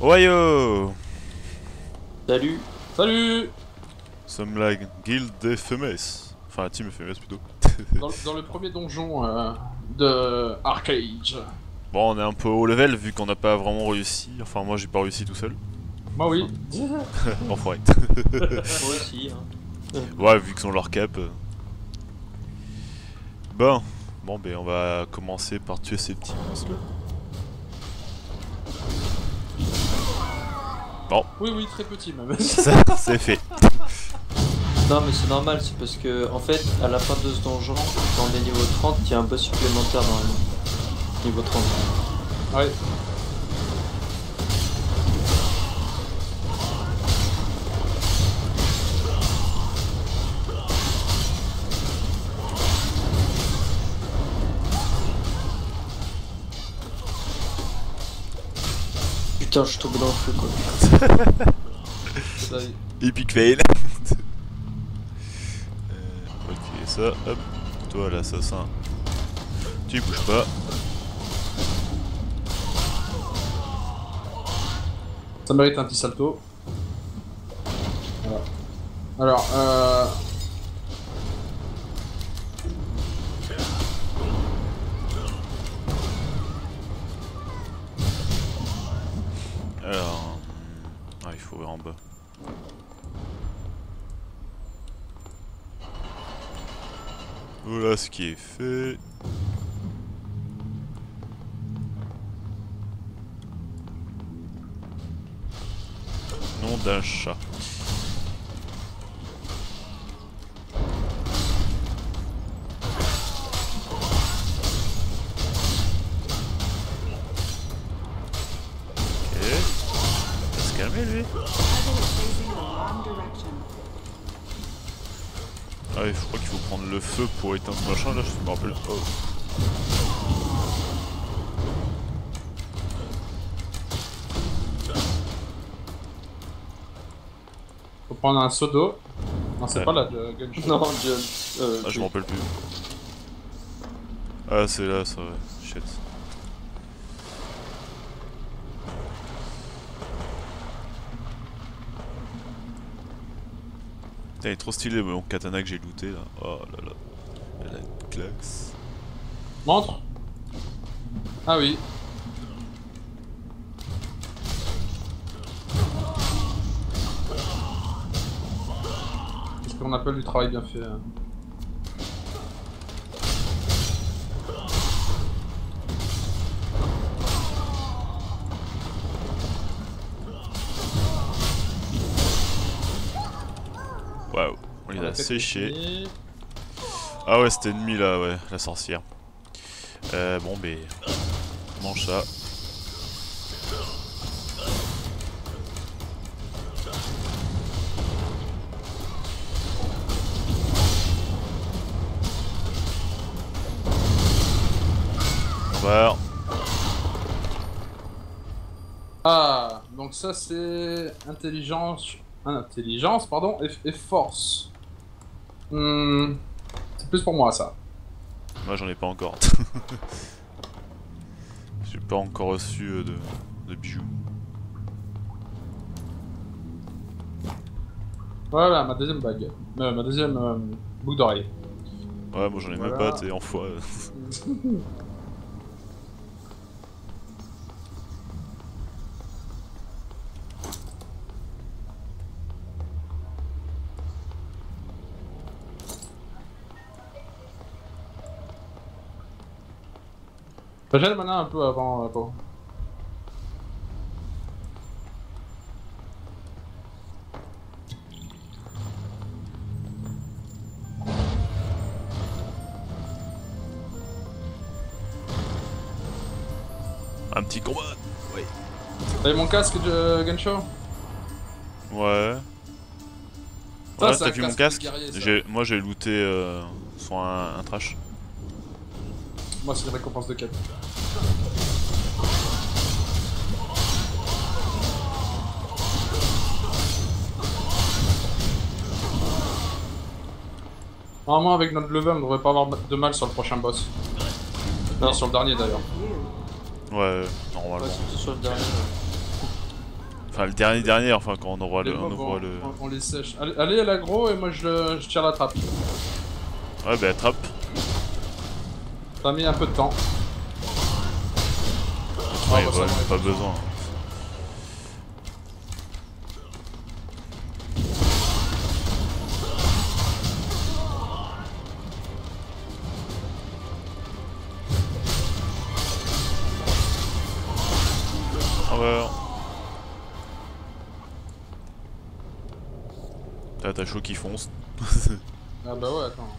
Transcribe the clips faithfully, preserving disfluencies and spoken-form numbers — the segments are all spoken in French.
Ohio. Salut. Salut. Nous sommes la guilde des Femmes. Enfin la team Femmes plutôt. dans, dans le premier donjon euh, de Arcade. Bon, on est un peu haut level vu qu'on n'a pas vraiment réussi. Enfin moi j'ai pas réussi tout seul. Moi oui. Enfoiré. Moi aussi. Hein. Ouais, vu qu'ils ont leur cap. euh. Bon. Bon ben on va commencer par tuer ces petits monstres là. Bon. Oui oui, très petit même. Ça c'est fait. Non mais c'est normal, c'est parce que en fait à la fin de ce donjon, quand on est niveau trente, il y a un boss supplémentaire dans le niveau trente. Ouais. Putain, je suis tombé dans le feu quoi. Ça y est. Epic fail. euh, ok, ça, hop. Toi l'assassin. Tu bouges pas. Ça mérite un petit salto. Voilà. Alors, euh... Alors... Ah, il faut vers en bas. Voilà ce qui est fait. Nom d'un chat. Ok. Il va se calmer lui. Ah oui, je crois qu'il faut prendre le feu pour éteindre ce machin là, je me rappelle pas. faut prendre un seau d'eau. Non, c'est Ouais. pas là de gunshot. Non, John. Euh, Ah, je m'en rappelle plus. Ah, c'est là, ça, ouais. Shit. Putain, il est trop stylé mon katana que j'ai looté là. Oh là là. Elle a une classe. Montre. Ah oui. C'est ce qu'on appelle du travail bien fait. hein. Waouh, on les On a peut-être séchés. essayer. Ah ouais, c'était ennemi là, ouais, la sorcière. Euh, bon, ben. Mange ça. Voilà. Ah, donc ça c'est intelligence, intelligence pardon, et, et force. Hmm, c'est plus pour moi ça. Moi j'en ai pas encore. J'ai pas encore reçu euh, de, de bijoux. Voilà, ma deuxième bague, Euh, ma deuxième euh, boucle d'oreille. Ouais, moi j'en ai Voilà. même pas, t'es enfoiré. J'ai le mana un peu avant. Euh, bon. Un petit combat. Oui. T'as vu mon casque de Gensho? Ouais. Ça, Ouais, c'est t'as un vu mon casque casque de guerrier, ça. J'ai- Moi j'ai looté euh, sur un, un trash. Moi c'est une récompense de quête. Normalement avec notre level on devrait pas avoir de mal sur le prochain boss. Non. Et sur le dernier d'ailleurs. Ouais, normalement. Ouais, surtout sur le dernier. ouais. Enfin, le dernier dernier, enfin, quand on aura Les le... On mobs, aura on, le... on- on les sèche. Allez, allez à l'aggro et moi je, le- je tire la trappe. Ouais, bah attrape. Ça a mis un peu de temps. Ouais, bah, ça ouais, va, pas besoin. Ah ouais. T'as t'as chaud qui fonce. Ah bah ouais, attends.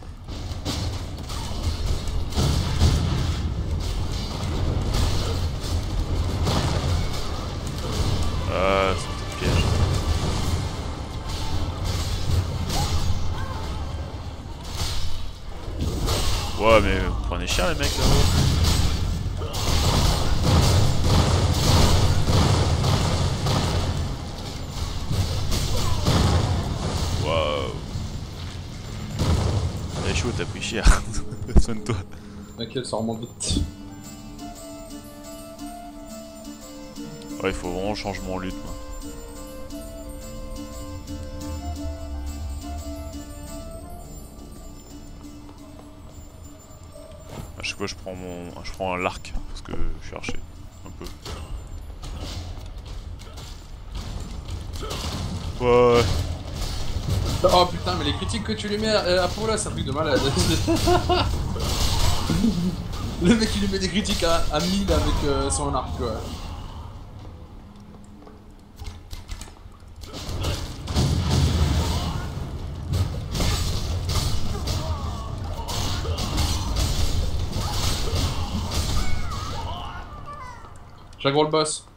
Ah, c'est un piège. Ouais, mais vous prenez cher les mecs là-haut. Waouh. T'as chaud, t'as pris cher. Soigne-toi. T'inquiète, ça remonte vite. Ouais, il faut vraiment changement en lutte, moi. À chaque fois, je prends mon, je prends un l'arc parce que je suis archer un peu. Ouais. Oh putain, mais les critiques que tu lui mets à, à Paula, c'est un truc de malade. Le mec il lui met des critiques à, à mille avec euh, son arc quoi. J'aggro le boss.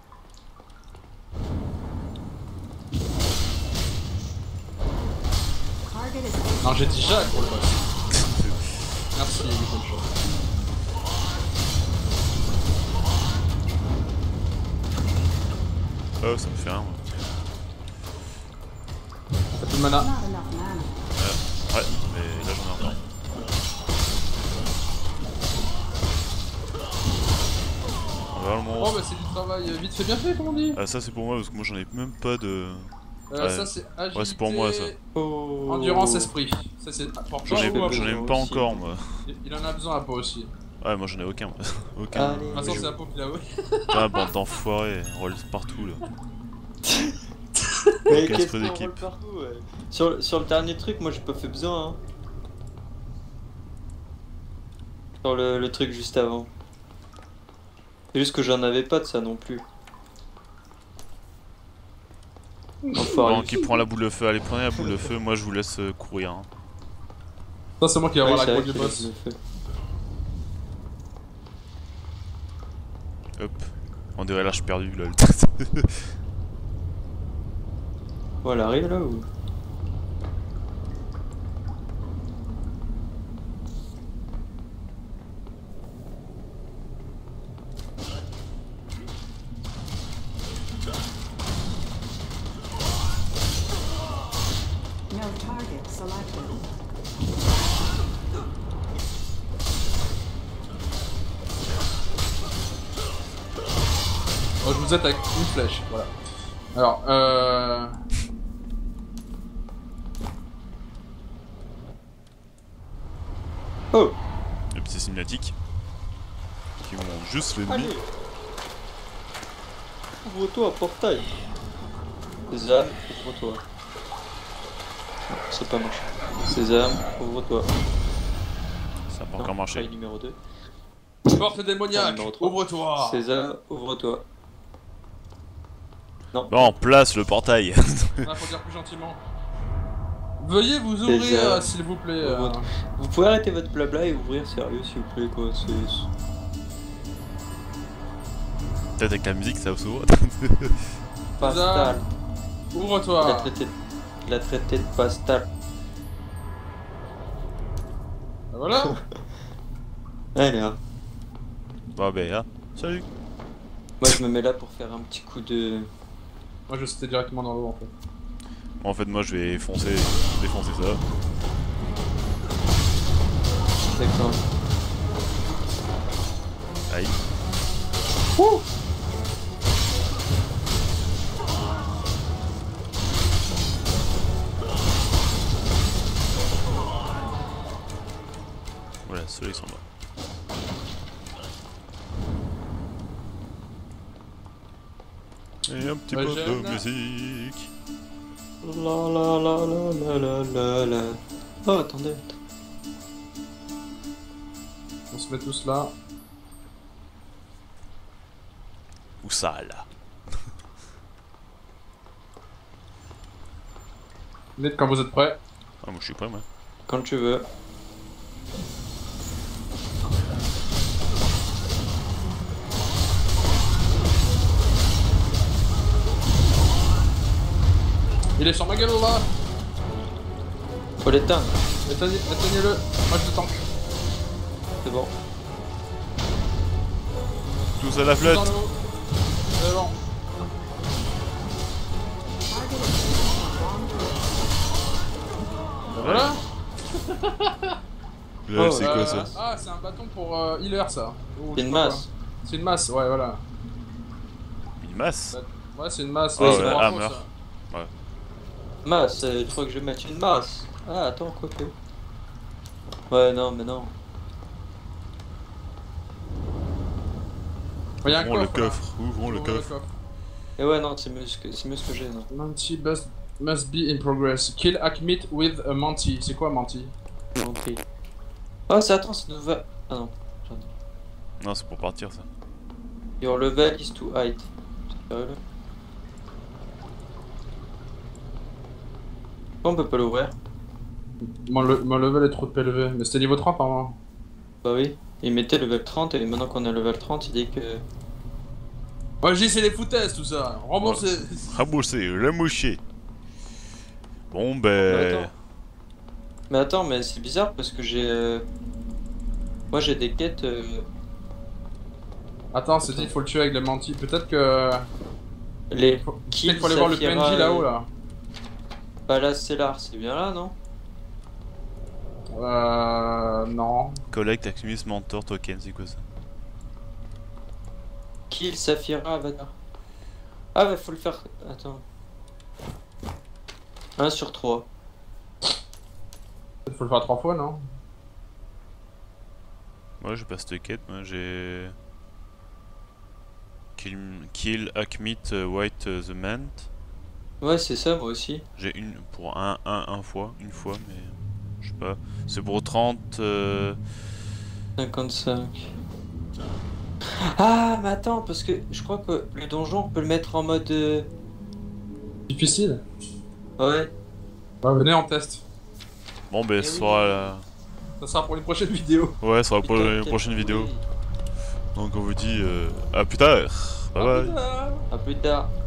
Non, j'ai dit j'aggro le boss. Merci, bonne chose. Oh, ça me fait un. Moi. T'as plus de mana. Ouais, mais là j'en ai encore. On va le Oh monstre. bah c'est du travail vite fait bien fait comme on dit. Ah, ça c'est pour moi parce que moi j'en ai même pas de. Euh, Ouais. Ça c'est agilité, Ouais, c'est pour moi, ça. Oh. endurance, esprit. Ça c'est important. J'en ai, ou pas j'en ai pour- même pas aussi. encore moi. Il il en a besoin à pas aussi. Ouais, moi j'en ai aucun. moi. Aucun. Allez. De toute façon c'est un pot qu'il a ouais. Ah, bande d'enfoirés, on roule partout là. Mais Aucun qu'est-ce esprit qu'on d'équipe. roule partout, ouais. Sur, le- sur le dernier truc, moi j'ai pas fait besoin. Hein. Sur le, le truc juste avant. C'est juste que j'en avais pas de ça non plus. Enfoiré. Bon, qui prend la boule de feu, allez prenez la boule de feu, moi je vous laisse euh, courir. Hein. Ça c'est moi qui vais Ouais, avoir c'est la vrai grosse du qu'il a boss. le feu. Hop. On dirait l'arche perdue lol. Voilà, arrive là ou. No target selected. Oh, je vous aide avec une flèche, voilà. Alors, euh... Oh. Les petits cinématiques qui vont juste l'ennemi. Allez. Ouvre-toi, portail. Sésame, ouvre-toi. Non, c'est pas marché. Sésame, ouvre-toi. Ça n'a pas Non, encore marché. portail numéro deux. porte démoniaque, Numéro trois. ouvre-toi. Sésame, ouvre-toi. Non. Bon, place le portail. Ah, faut dire plus gentiment. Veuillez vous ouvrir, Déjà. s'il vous plaît. Au euh. revoir. Vous pouvez arrêter votre blabla et ouvrir sérieux s'il vous plaît quoi. C'est. Peut-être avec la musique ça s'ouvre. Pastal. La Ouvre-toi. traité, la traité de Pastal. Ben voilà. Allez, hein. Bon, ben là. Salut. Moi je me mets là pour faire un petit coup de. Moi je sautais directement dans l'eau en fait. En fait, moi je vais foncer, défoncer ça. D'accord. Aïe. Et un petit Ouais, peu j'aime, de là. musique. La la la la la la la la. Oh, attendez. On se met tous là. Où ça là? Dites quand vous êtes prêts. Ah, moi je suis prêt, moi. Quand tu veux. Il est sur ma gueule là. Faut l'éteindre. Éteignez- Éteignez-le. Moi je le tank. C'est bon. Tous à la Tous flotte. dans l'eau. C'est bon. Target is wrong direction. Voilà. Là, Oh, c'est Euh, quoi ça? Ah, c'est un bâton pour euh, healer ça. Ou C'est je une sais pas masse. quoi. C'est une masse, ouais, voilà. Une masse? Ouais, c'est une masse. Ah ouais, ouais, c'est pour ah, info, meurt. ça. Masse, euh, je crois que je vais mettre une masse. Ah, attends, quoi que. Ouais, non, mais non. Il y a un Ouvrons le coffre. là. coffre. Ouvrons le Ouvrez coffre. Et ouais, non, c'est mieux ce que, c'est mieux ce que j'ai, non. Monty must, must be in progress. Kill Akmit with a Monty. C'est quoi Monty? Ok. Ah, c'est attends, c'est nouveau. Ah non, j'en ai. Non, c'est pour partir ça. Your level is too high. C'est sérieux là? Pourquoi on peut pas l'ouvrir? Mon, le- mon level est trop élevé. Mais c'était niveau trente par Bah oui. Il mettait level trente et maintenant qu'on est level trente, il dit que. Ouais, j'ai c'est les foutaises tout ça. Remboursé. Remboursé, remouché. Bon, Mais ben. attends. Mais attends, mais c'est bizarre parce que j'ai. euh, Moi j'ai des quêtes. euh, Attends, c'est dit, il faut le tuer avec le Monty. Peut-être que. Les Faut... kills. Il faut aller voir le P N J Saphira, là-haut euh, là. Bah là, Stellar, c'est bien là, non? Euh. Non. Collect Actimus Mentor Token, c'est quoi ça? Kill Saphira Avatar. Ah, bah faut le faire. Attends. un sur trois. Il faut le faire trois fois, non? Moi j'ai pas cette quête, moi j'ai. Kill, kill Akmit euh, White euh, the Man. Ouais, c'est ça, moi aussi. J'ai une pour un, un, un fois, une fois, mais. Je sais pas. C'est pour trente. Euh... cinquante-cinq. Ah, mais attends, parce que je crois que le donjon, on peut le mettre en mode. euh, Difficile. Ouais. Ouais, venez, on teste. Bon, ben Eh ce oui. sera la. Ça sera pour une prochaine vidéo. Ouais, ce sera pour Putain, une quel prochaine vidéo. bruit. Donc on vous dit euh, à plus tard. Bye bye. Ah, putain. À plus tard.